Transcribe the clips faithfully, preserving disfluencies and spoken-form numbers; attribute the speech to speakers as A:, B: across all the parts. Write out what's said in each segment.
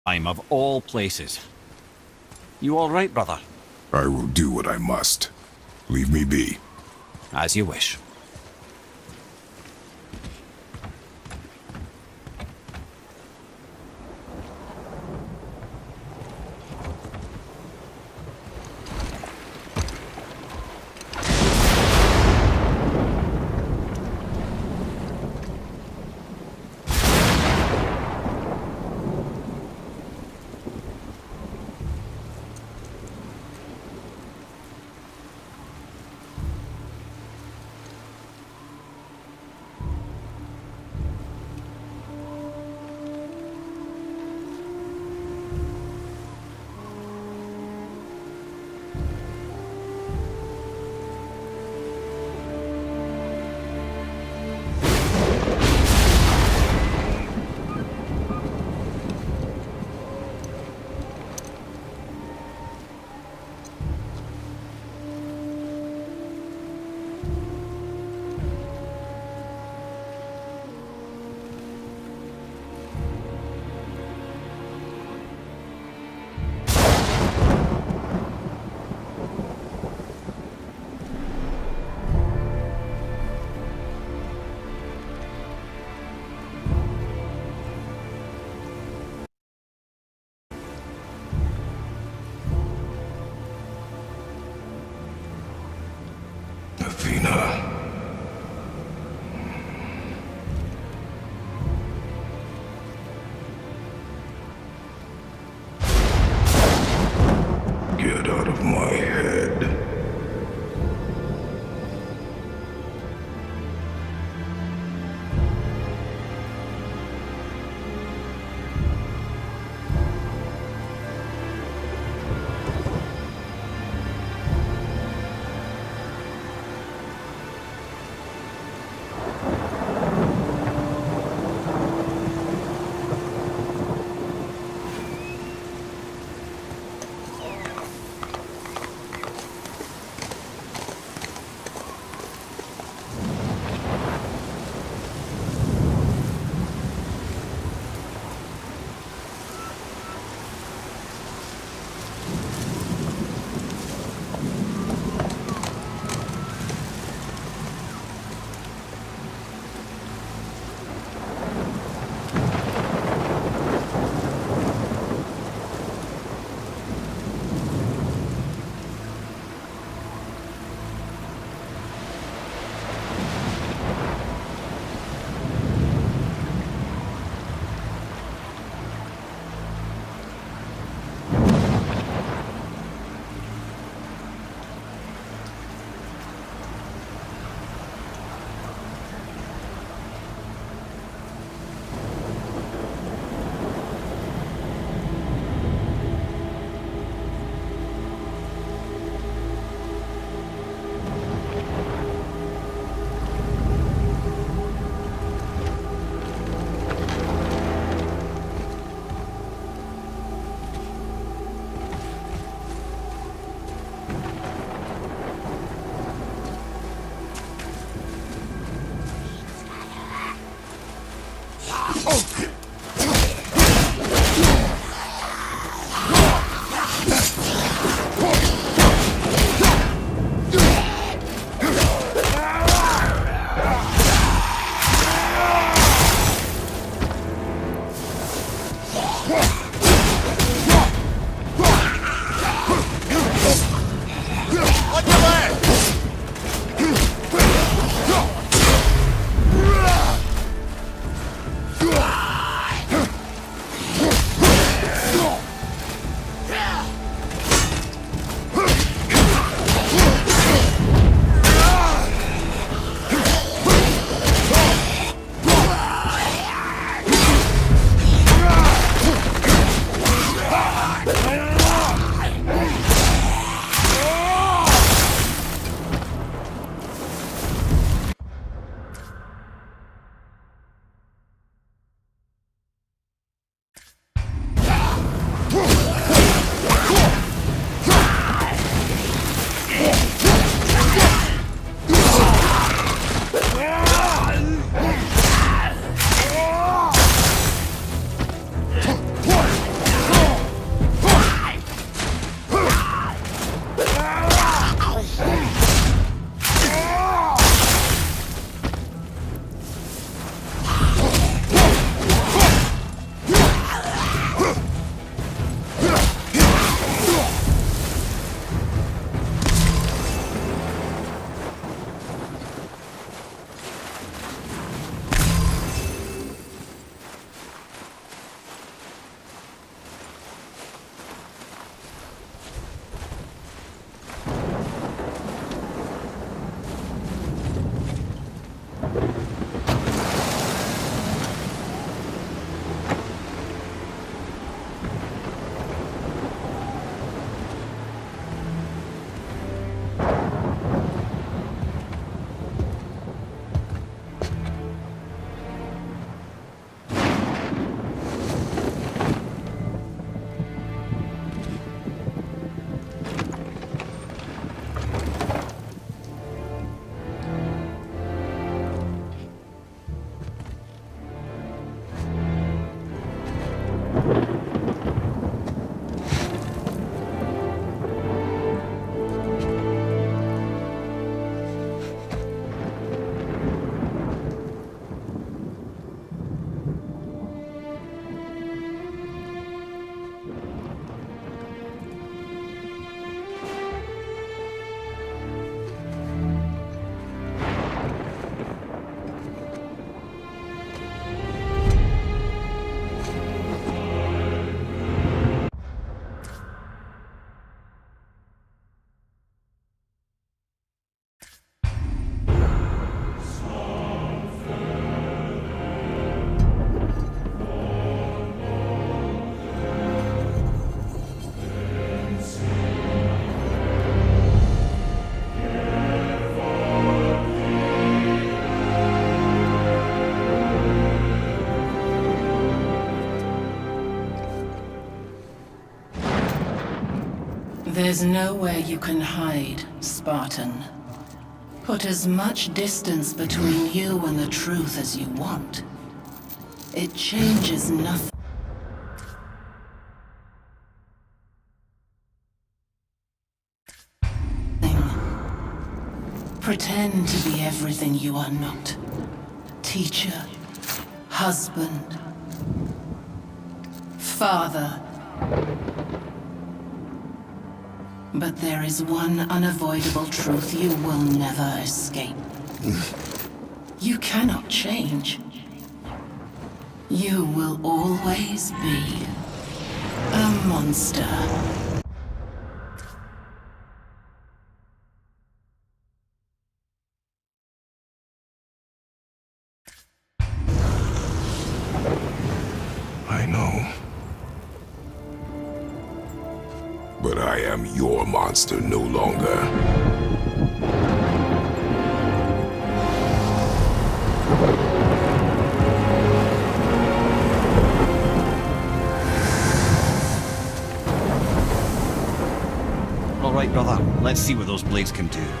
A: Time of all places. You all right, brother?
B: I will do what I must. Leave me be.
A: As you wish.
B: Athena. Get out of my head.
C: There's nowhere you can hide, Spartan. Put as much distance between you and the truth as you want. It changes nothing. Pretend to be everything you are not. Teacher, husband, father. But there is one unavoidable truth you will never escape. You cannot change. You will always be a monster.
B: I know. But I am your monster no longer.
A: All right, brother. Let's see what those blades can do.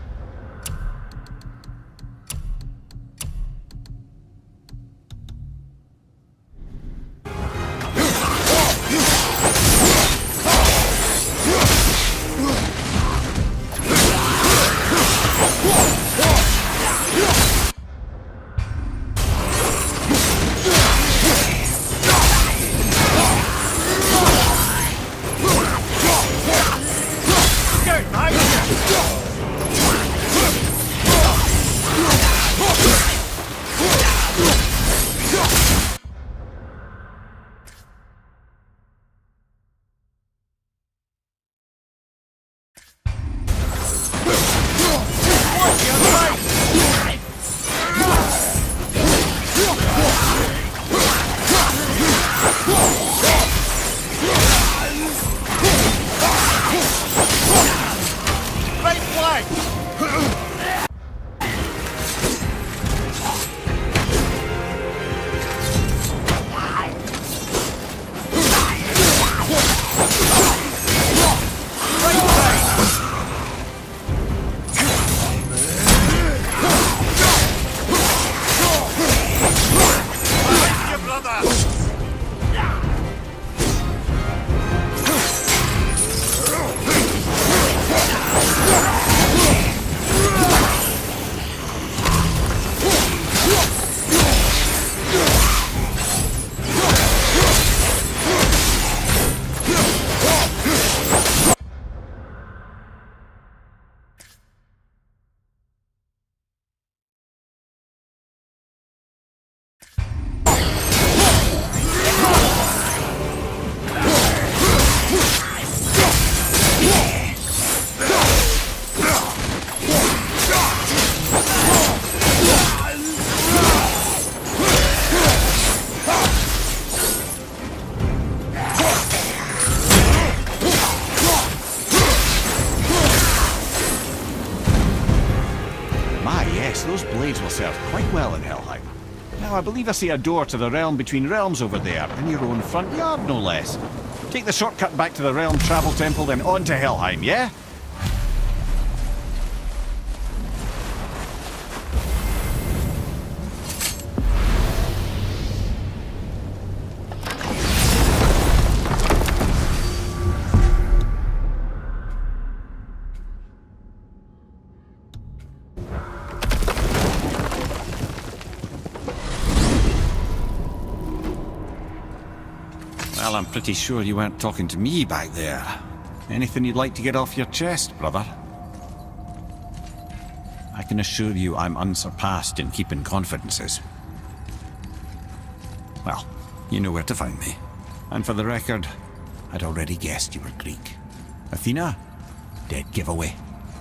A: Those blades will serve quite well in Helheim. Now, I believe I see a door to the realm between realms over there, in your own front yard, no less. Take the shortcut back to the Realm Travel Temple, then on to Helheim, yeah? Well, I'm pretty sure you weren't talking to me back there. Anything you'd like to get off your chest, brother? I can assure you I'm unsurpassed in keeping confidences. Well, you know where to find me. And for the record, I'd already guessed you were Greek. Athena? Dead giveaway.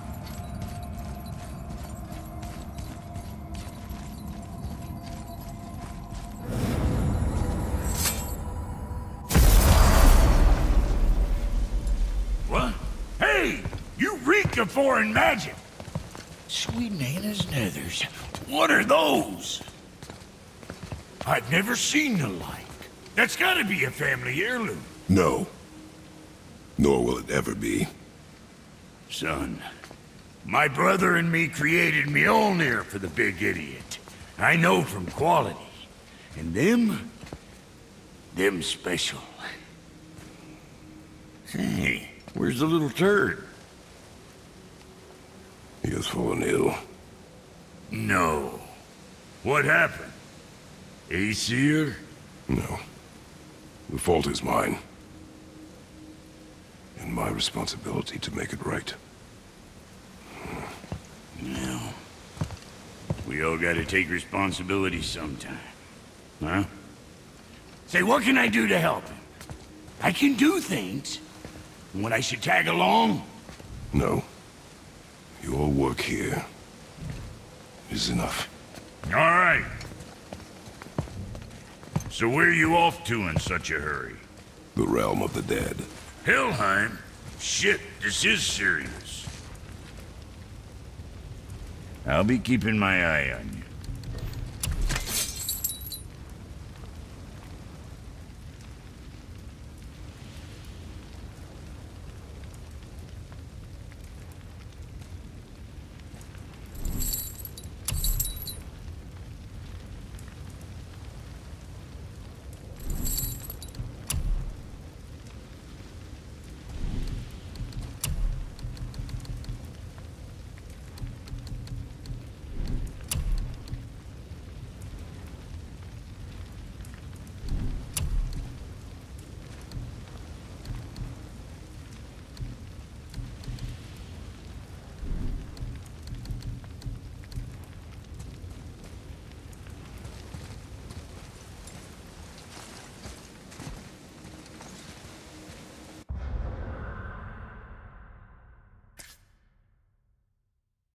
D: Of foreign magic. Sweet Nana's nethers. What are those? I've never seen the like. That's gotta be a family heirloom.
B: No. Nor will it ever be.
D: Son, my brother and me created Mjolnir for the big idiot. I know from quality. And them... them special. Hey, where's the little turd?
B: He has fallen ill.
D: No. What happened? Aesir?
B: No. The fault is mine. And my responsibility to make it right.
D: No. We all gotta take responsibility sometime. Huh? Say, what can I do to help him? I can do things. When I should tag along?
B: No. Your work here is enough.
D: All right. So where are you off to in such a hurry?
B: The realm of the dead.
D: Helheim? Shit, this is serious. I'll be keeping my eye on you.